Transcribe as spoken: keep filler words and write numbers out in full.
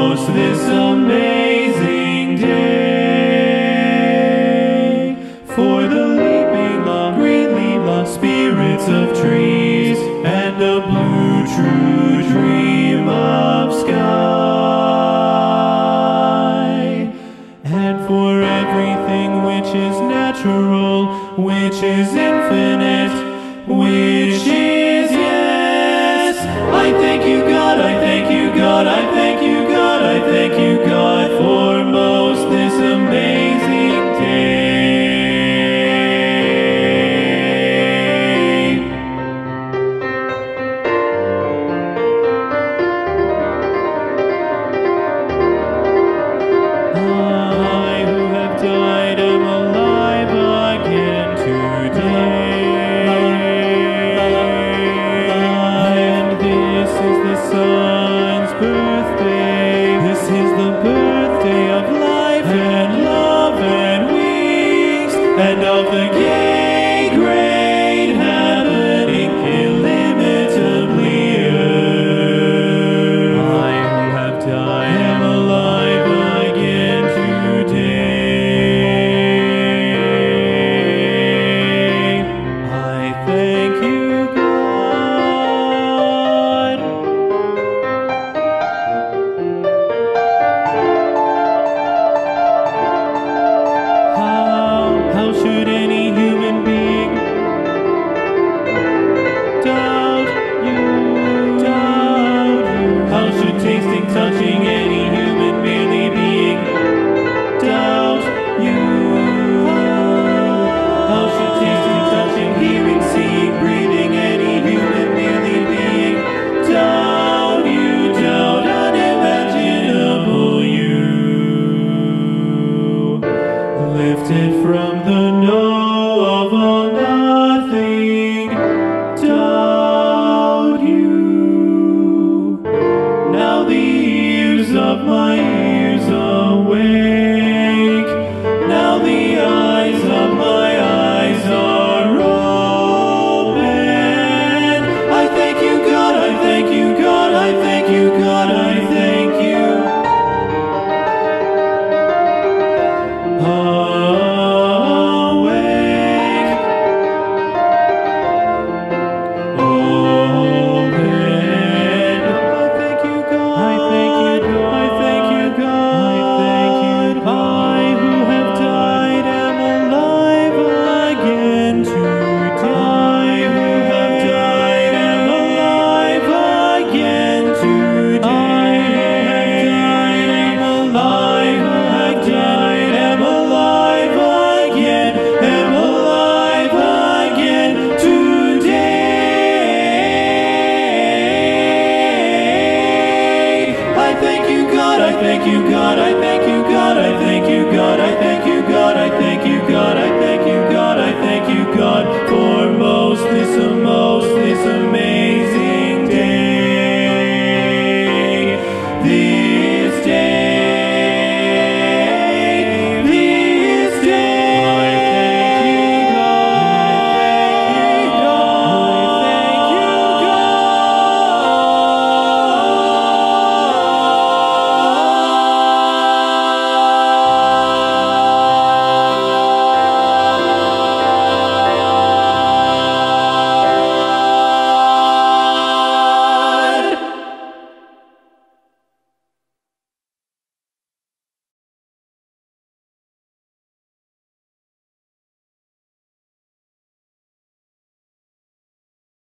most this amazing day. For the leaping long, greatly lost spirits of trees, and a blue true dream of sky. And for everything which is natural, which is infinite, which is yes. I thank you, God, I thank you, God, I thank you, God, I thank you, God, for most this amazing day. I who have died am alive again today. And this is the Son's birthday. This is the birthday of life and love and wings, and of the gay great happening illimitably earth. I who have died am alive again today. I thank you, God. How, how should any human being doubt you, doubt you? How should tasting, touching any human merely being doubt you? How should tasting, touching, hearing, seeing, breathing any human merely being doubt you, doubt unimaginable you? Lifted from the no of all nothing, doubt you. Now the ears of my